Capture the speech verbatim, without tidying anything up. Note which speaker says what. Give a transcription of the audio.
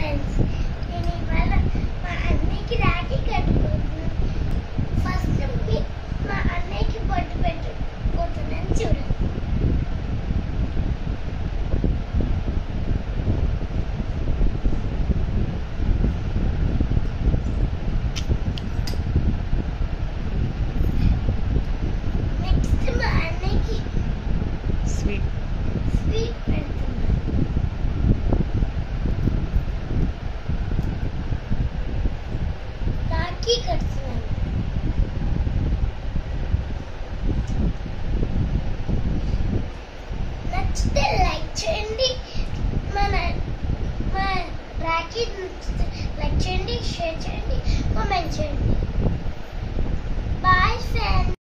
Speaker 1: Friends, నేను ఇవాళ మా అన్నయ్యకి రాఖీ కట్టుకుంటున్నాను. ఫస్ట్ మా అన్నయ్యకి బొట్టు పెట్టుకుంటున్నాను చూడండి. నెక్స్ట్ మా అన్నయ్యకి
Speaker 2: స్వీట్
Speaker 1: స్వీట్